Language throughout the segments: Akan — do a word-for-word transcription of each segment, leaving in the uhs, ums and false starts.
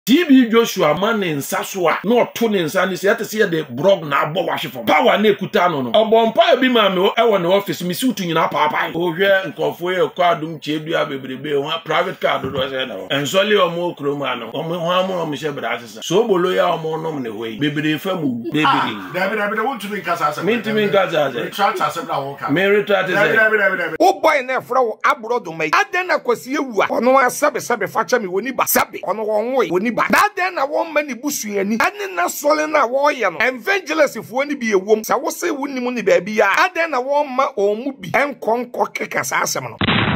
T B Joshua man in Sasua, no tuning Sandy, yet to see the brog na bo wash from power ne kutano. A bompa be mammy, I want the office, me suiting in a papa. Oh, yeah, and coffee or cardum chedu have a baby, one private card was and solely or more cromano, or more Michelle Brazos. Sobolo or more nominal way, baby, the famu, baby. David, I want to make us mean to me, Gaza, Mary Trat. Oh, boy, and their flow, abroad to make. I then I could see you. On one sabi sabi facha me when you sabi on one way when you back. That then I want many bushy and then I swollen a warrior. Evangelist if when you be a woman, I will say when you money baby. I then I want my own movie and conquer kickers as a man.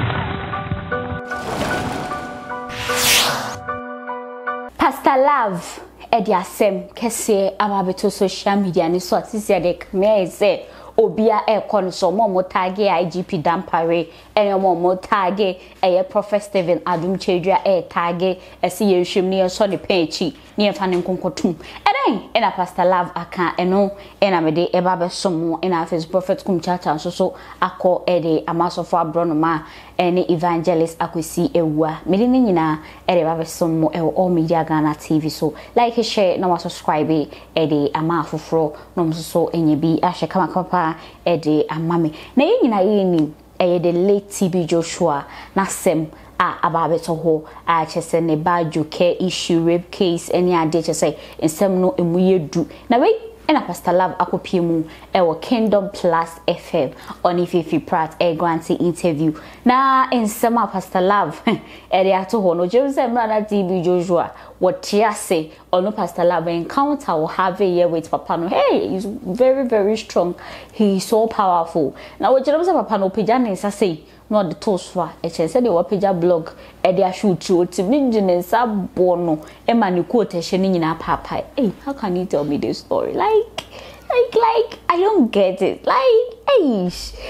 Pastor Love, Ediasem, Kese, Amabeto social media, and so it is the may say. Obia e konso mo motage I G P dampare ene mo motage e Prophet Stephen Adom Chedua e tage e si yehwem ne so ne panchi ne fa ne nkonkotum eden ena Pastor Love aka eno ena mede e ba be som ena face Prophet kum chacha so so akọ e de amasofo abronoma ene evangelist akwesi ewua mede ne nyina e de ba be som mo e all media Ghana T V so like share na subscribe e de ama afoforo no so enye bi ahye kama kama Ede amame na yina yini eye the late T B Joshua na sem a ababeto ho a chese ne badjo care issue rape case any ade chese ensem no emu yedu na we ena Pastor Love akopie mu e wo Kingdom Plus F M on Ififi Prat e grant interview na ensem a Pastor Love e de ato ho no Jerusalem na T B Joshua what say or no Pastor Love encounter will have a year with Papa no. Hey, he's very, very strong. He's so powerful. Now what you know Papa no pijana is say not the toast for a chance they were pija blog and they shoot to to ninja sab bono Emma ni quotation in our papa. Hey, how can you tell me this story? Like like like I don't get it. Like hey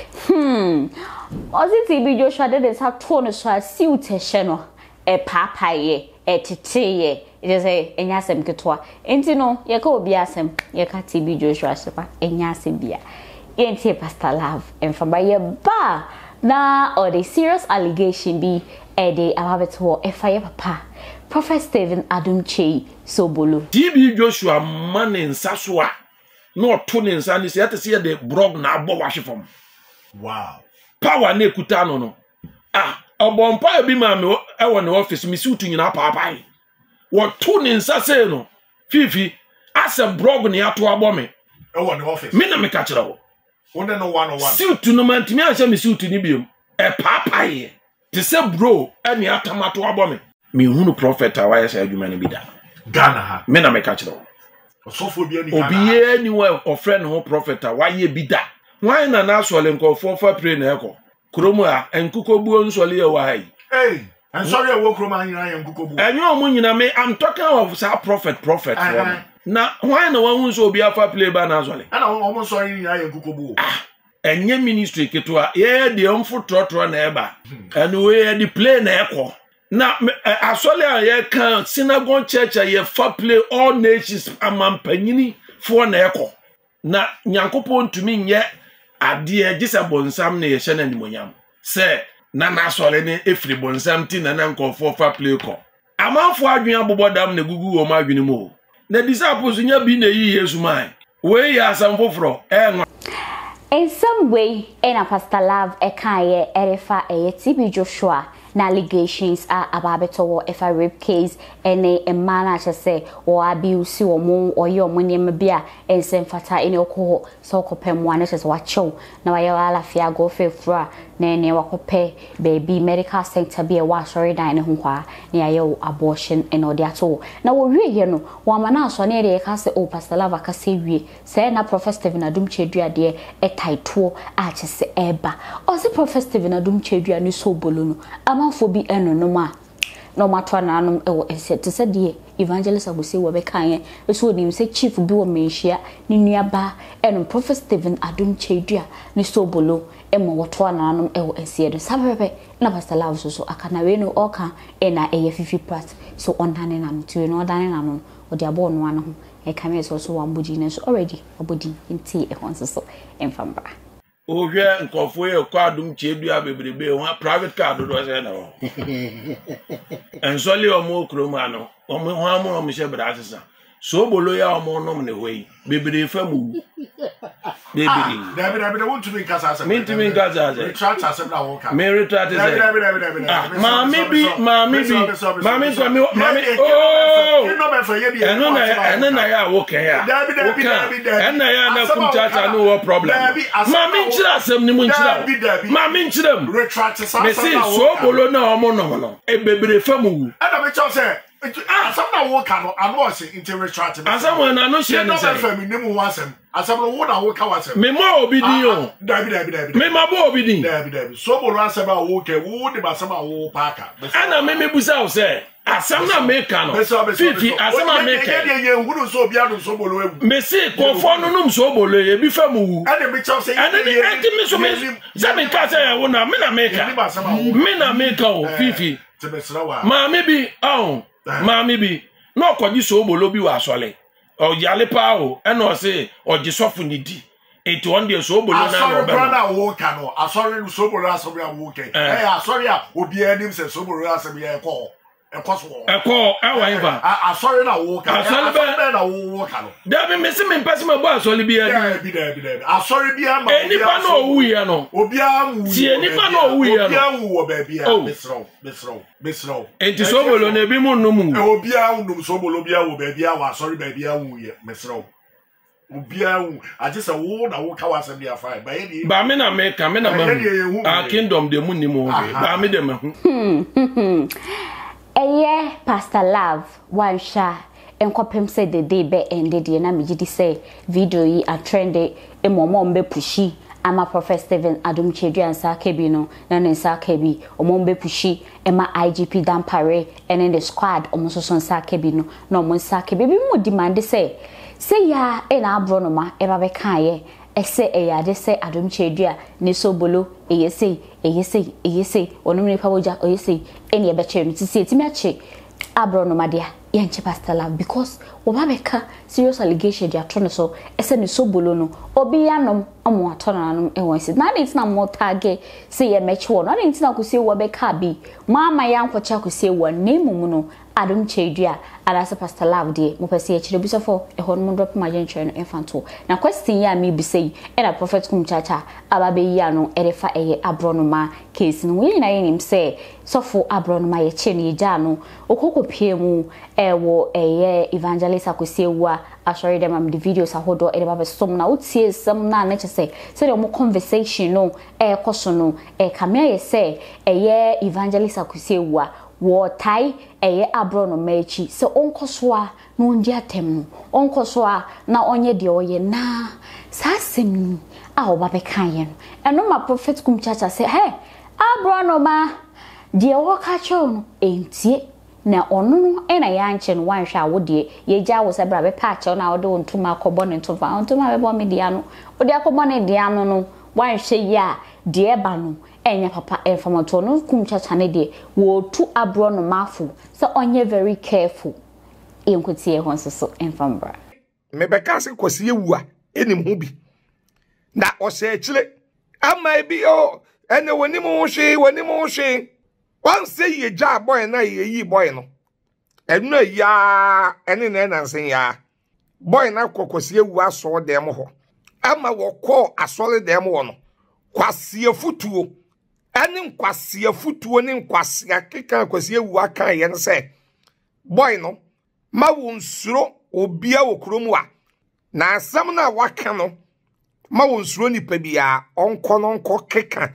hmm was it T B Joshua that is how tone so suit channel a papa ye etete ye say enyasem ketwa enti no ye ka obi asem ye ka T B Joshua sepa enyasem bia enti Pastor Love emfa ye ba na or the serious allegation be e de ababeto e fa ye papa Prophet Stephen Adom Kyei Sobolo T B Joshua man in Sasua no tuning Sandy yet to see the brog na bo wash from wow power ne kutano no ah a bompa bi ma me e won office me suit nyina papa what tuning sase no fifi asem brog ne ato abo me e won office me na me ka kire wo won no one on one suit no man timi a me suit ni biom e papa ye te se bro e ne atamato abo me me hunu prophet a waya say adwuma ne bi da Ghana ha me na me ka kire wo sofo bi ani Ghana obi ye ni we ofre ne ho prophet a waya bi da wan na na so le nkofo fa pray na eko kromo a enkukobuo nsole ye wa hai hey and sorry I walk roman yin enkukobuo enyo omo nyina me I'm talking of sa prophet prophet uh -huh. na wan na wan so obi afa play ba na sole ana omo sorry yin enkukobuo ah enye ministry ketwa ye de omfo trotro na eba and we the play na eko na asole a ye kan synagogue church ye fa play all nations amampanyini fo na eko na nyankopon tumi nye ade gisa bonsam na ye hye na nimonyam se na na sole ne efri bonsam ti na na nkofo fa play ko amanfo adwen abobodam na gugu wo ma adwen mu na disciples nya bi na yi Yesu mai we ya asamfofro e in some way ena Pastor Love e kan ye erefa e T B Joshua na allegations are ababeto if a rape case any a man I say or abuse or mo or your money mabia and send fata in your cohort so copem one is watch you now I ala fia go fe fra na ne wakope baby medical center be a washer dine hwa near your abortion and all that all now we here no one man so near the case o Pastor Love ka say we say na Prophet Stephen Adom Chedua de e title a chese eba o se Prophet Stephen Adom Chedua ni Sobolo no for be eno no ma no matter nanum e wo ese te se de evangelist abose wo be kan e so nim se chief bi wo menhia ni nuaba eno Prophet Stephen Adom Chedua ni Sobolo e mo woto nanum e wo ese de sabebe na Pastor Love so so akana we no oka e na e fifi part so onane nam tu no odane nam o de abo no ano ho e kame so so wambodi na so already obodi nti e hon so so emfambra o hwe nkofo e kwa Adom Chedua bebrebe ho private car do do se na ho ensoli omo kroma no omo ho amu omo she bra asesa Sobolo ya omo no me hwe bebrebe famu bebrebe David David want to be kasa me to me kasa retract asem na wo ka me retract say David David David mami bi mami bi mami ko mi mami oh no be for ye bi eno na eno na ya wo kan ya David David David eno ya na kum chacha no wo problem mami nchira asem ni mu nchira mami nchiram retract sa me say Sobolo na omo no no e bebrebe famu and me tell say asem na wo ka no ano say into retract asem na no share no say no be nimu wasem asem no wo na wo ka wasem me mo obi din o David David David me ma bo obi din David David Sobolo asem a wo ke wo de asem a wo paaka ana me me busa o say asem na me ka no fifi asem na me ka ye ye huru so obi adu Sobolo ewu me say konfo no num Sobolo e bi famu and me tell say and the enti me so me say me ka say wo na me na me ka me na me ka o fifi ma me bi oh ma me bi no kwaji Sobolo bi wa asole o yale pa o e no say o jisofu ni di enti on de Sobolo na no sorry brother wo ka no asori Sobolo asobi a wo ke eh asori a obi anim se Sobolo asobi e ko e ko so e ko e wa iva asori na wo ka asori be na wo ka no da bi me se me pese me bo asori bi e bi da bi da asori bi ama e nipa na owu ye no obi awu tie nipa na owu ye no obi awu wo ba bia mesro mesro mesro enti Sobolo na bi mu num e obi awu num Sobolo bi awu ba bia wa asori ba bia awu ye mesro obi awu agisa wo na wo ka wasem bia fa ba ye ba me na me ka me na ma a kingdom de mu ni mu ba me de me hu Eye Pastor Love one sha enkopem se de de be ende de na megidi say video yi a trend e momo mbe pushi ama Prophet Stephen Adom Chedua nsa kebi no na ne nsa kebi omo mbe pushi ema I G P Dampare ene the squad omo so so nsa kebi no na omo nsa kebi bi mo demand say say ya e na abro no ma e ba be kan ye ese e ya de say Adom Chedua ni Sobolo e yesi e yesi e yesi onum ni pawoja o yesi eni e be che no tisi etimi ache abro no ma dia yenche Pastor Love because oba beka serious allegation dia to no so ese ni Sobolo no obi yanom omo ato na nanom e won si na dey tina mo tag say ye meche wo no dey tina ko say wo beka bi mama ya nkwocha ko say wo nemu no Adom Chedua alasa Pastor Love de mo pese e kire bi sofo e ho no drop ma yen kire no infanto na question ya mi bi say e na prophet kum chacha aba be yi ano e refa eye abro no ma case no we na yin say sofo abro no ma ye che ni ja no okoko pie mu e wo eye evangelist akosie wa asori dem am the videos ahodo e ba be som na utie sam na na che say say dem conversation no e koso no e kamia ye say eye evangelist akosie wa wo tai eye abro no mechi se onkoso a no ndi atem onkoso a na onye de oye na sasem a oba be kan ye no eno ma prophet kum chacha say hey abro no ma de wo ka cho no entie na onu no e na ya nche no wan hwa wo de ye gya wo se bra be pa che na wo de ntuma akobọ ne ntuma ntuma be bo me dia no wo de akobọ ne dia no no wan hwe ya de ba no enya papa informato no kum chacha ne de wo tu abro no mafu so onye very careful enkutie ho so enfambra me be ka se kwasi ewu a enim hu bi na o se chile ama bi o ene woni mu hwe woni mu hwe wan se ye ja boy na ye yi boy no enu ya ene na na nsen ya boy na kokosi ewu aso dem ho ama wo ko asole dem wo no kwasi efutuo ene nkwasi efutuo ne nkwasi akeka kwasi ewu aka ye no se boy no ma wo nsuro obia wo kromu a na asam na waka no ma wo nsuro nipa bia onko no nko keka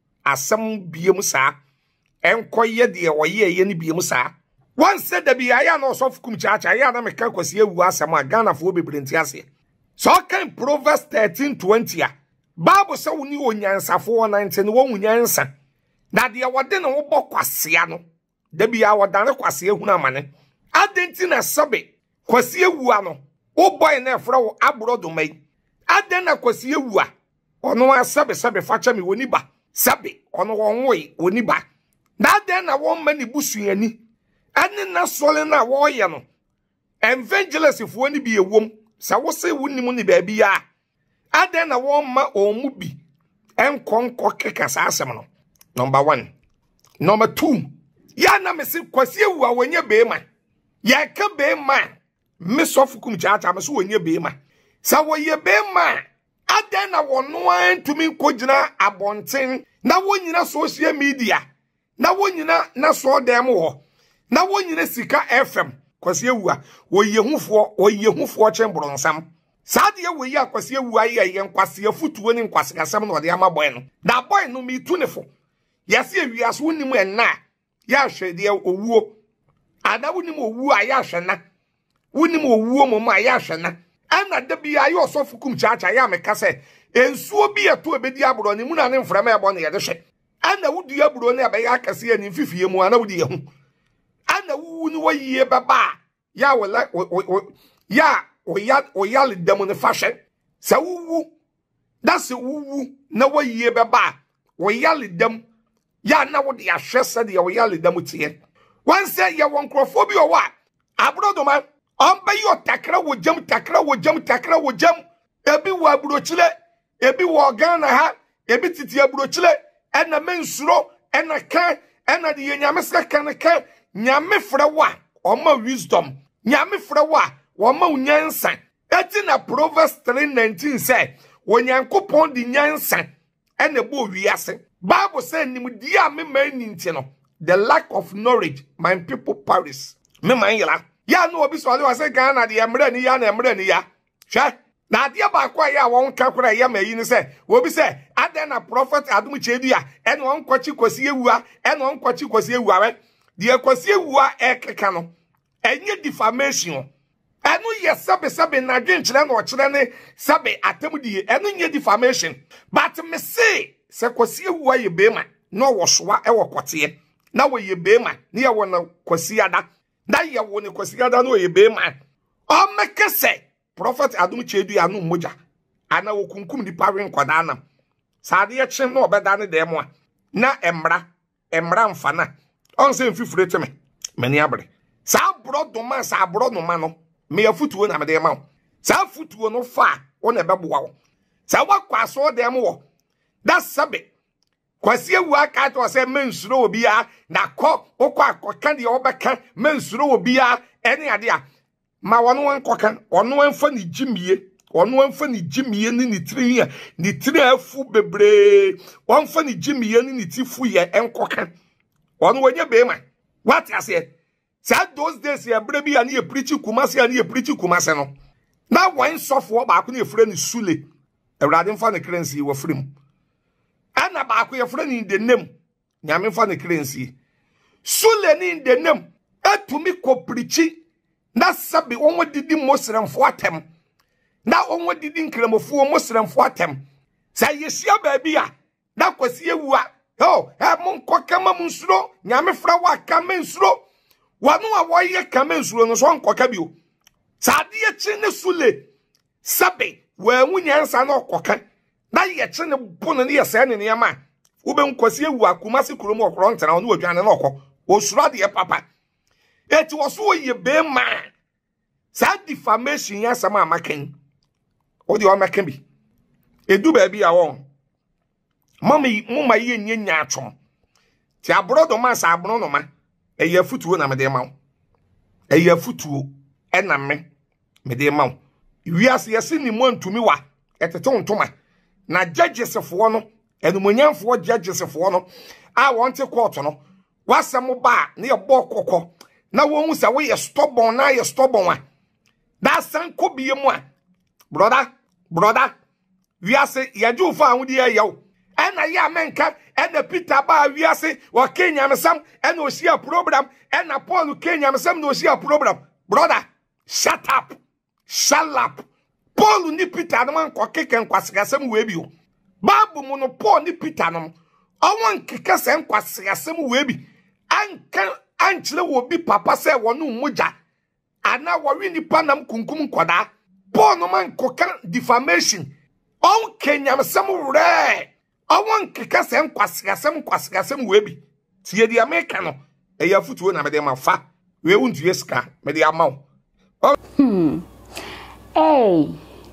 asam biem saa enko ye de oye ye ne biem saa wan se da bia ya no so fukum chacha ya na meka kwasi ewu asam a Ghana fo bebrenti ase so kan Proverbs thirteen twenty a Bible say woni onyansafo nineteen wo wunyansa na de wode ne wo bokwasea no da bia wodane kwasea hunu amane adenti na sabe kwasi ewu ano wo boy na efra wo abrodo mai aden na kwasi ewu a ono asabe sabe facha mi woni ba sabe ono wonwe woni ba na aden na won mani busuani ane na sole na wo ye no evangelist fo ni bi ewom sa wo se woni mu ni ba bi ya aden na won ma omu bi enkonko keka sa asem no number one. Number two, ya na me se kwasi ewu a wonye beema ya ka beema me sofukum chacha me so wonye beema sa woye beema adan na wono antumi nkogina abonten na wonyina social media na wonyina na so dem ho na wonyina sika F M kwasi ewu a woye hufo woye hufo chembro nsam sa de woye akwasi ewu aye ye nkwase afutuo ni nkwase asem no de ama boy no da boy no me tunefo yasi ewiase wonimu enna ya hwede owuo ada wonimu owuo a ya hwena wonimu owuo mom a ya hwena ana da bia ya osofukum chacha ya meka se ensuo bi eto ebedi abro ni mu na ne mframa ebo ne yede hwe ana wudi abro ne abe ya kase ani mfifie mu ana wudi yehu ana wuwu ni woyie baba ya wala ya oya oya le demo ne fashion sa wuwu da se wuwu na woyie baba oya le dem ya na wo de ahwese de wo ya le dam tie wan say ya won krofo bi o wa abrodo man on ba yo takra wo jam takra wo jam takra wo jam ebi wo abrochile ebi wo Ghana ha ebi titi abrochile ena mensuro ena kan ena de nyame saka kan kan nyame frɛ wa o ma wisdom nyame frɛ wa o ma unyansa eti na Proverbs three nineteen say wonyankopon di nyansa ena bo wiase Bible said, "Nimudia me man nintino. The lack of knowledge, my people perish." Me man yela. Ya no obi so I say Ghana the emre ni ya na emre ni ya. Hwe. Na de ba kwa ya won ka kura ya mayi ni say, obi say, "Aden na prophet Adom chedua, en won kwachi kwasi ewua, en won kwachi kwasi ewua we." De kwasi ewua ekeka no. Enye defamation. Enu ye sabe sabe na dwenkyere na okere ne sabe atem die. Enu nye defamation. But me say se kwasi ewu aye beema no wo soa e wo kote na wo ye beema ne ye wo na kwasi ada na ye wo ne kwasi ada no ye beema o mekese prophet Adom chedu anu moja ana wo kunkum di pawen kwada na saade ye kye no obeda ne dem a na emra emra mfana on se mfifure teme mani abre sa brodo ma sa brodo ma no me afutuo na me dem ma sa afutuo no fa wo na beboa wo sa wakwaso dem wo that sabe kwasi ewu aka to say mensuro obia na kɔ okɔ akɔka de obɛka mensuro obia ene ade a ma wono wan kɔka ono anfa ni jimie ono anfa ni jimie ni ni tiri ya ni tiri afu bebre wonfa ni jimie ni ni tifu ye enkɔka ono wanya beema what I said say those days ya bre bia na ye preach kumase na ye preach kumase no na wan sɔfo ba ko na efre ni sule ewrade mfa ne currency wo frem ana ba ko ye frɛ ni the name nyame mfa ne currency sule ni the name atumi ko preach na sabe won didi mosremfo atem na won didi nkramofo mosremfo atem sa yesia ba bia na kwasi ewua oh e mon kokama munsuro nyame fra wa kama nsuro wanu a woye kama nsuro no so nkoka bio sa de ye chi ne sule sabe wa munyansa na okoka na ye chi ne bono ne yesa ne ne ma wo be nkwasi ewua kumase kurom okoro ntana no wadwane na okọ osura de papa eti woso ye be ma sa defamation ya sama amaken o de o amaken bi edu ba bi a won mama mama ye nyanya atwom ti abrodo ma sa abro no ma eye futuo na me de ma wo eye futuo e na me me de ma wo wiase yesi ni mo ntumi wa etete ontoma na judges fo no enumonyamfo judges fo no a wonte court no wasem ba na ye bo kokko na won sa we ye stubborn na ye stubborn a da san ko biye mu a brother brother wiase ye ju fa ahudi ye yawo ena ya menka ena Peter ba wiase wo Kenya mesam ena osia program ena Paul Kenya mesam na osia program brother shut up shut up Paul ni Peter no man ko keken kwasigasem we bi o babu mu no Paul ni Peter no awon kekasem kwasigasem we bi anka anchile wo bi papa se wonu muja ana wo wi ni panam kunkum koda Paul no man ko kan defamation on Kenya mesam re awon kekasem kwasigasem kwasigasem we bi tie di America no e ya futuo na me de ma fa we wuntu yeska me de ama hmm hey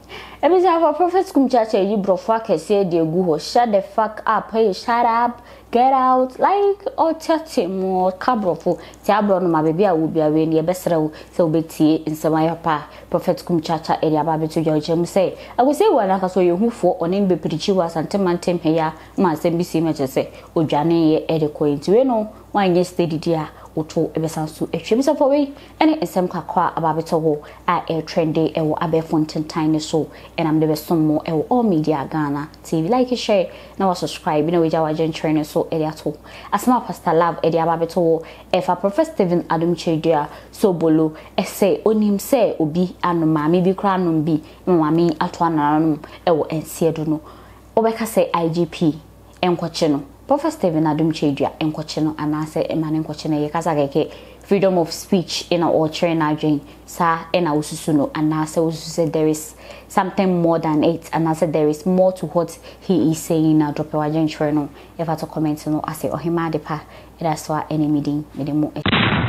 Ebi say for prophet kum church you brofo akese de gu ho shut the fuck up hey shut up get out like or tete mo kabrofo ti abro no ma baby a wo bia we ne ebesrew se obetie nsema pa prophet kum church area ba beto jojem say I go say one aka so yehufo onim be preach was antemantem heya ma sem bi si me chese odwane ye ede ko ntiwe no wan ye steady dia oto ebesanso etwebisa for we ene ensem kakwa ababeto ho a air trendy e wo abefonten tiny so and am the best mo e wo all media Ghana T V like share na wa subscribe na we jawa gen trainer so area to asma pastor love area ababeto ho e fa Prophet Stephen Adom Chedua Sobolo e say onim say obi anoma me bi kra nom bi mama ato ananum e wo ensiedo no obeka say I G P enkoche no Prophet Stephen Adom Chedua enkoche no anase emane enkoche na ye kasa keke freedom of speech in our trainer dream sa ena ususu no anase ususu there is something more than it anase there is more to what he is saying now drop your agent no if I to comment no I say oh hima de pa that's why any meeting me